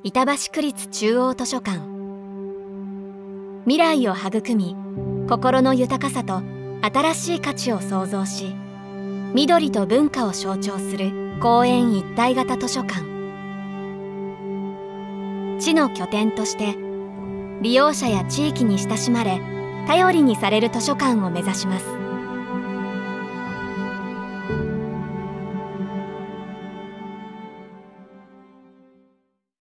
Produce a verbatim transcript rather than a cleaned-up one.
板橋区立中央図書館。未来を育み、心の豊かさと新しい価値を創造し、緑と文化を象徴する公園一体型図書館。地の拠点として利用者や地域に親しまれ、頼りにされる図書館を目指します。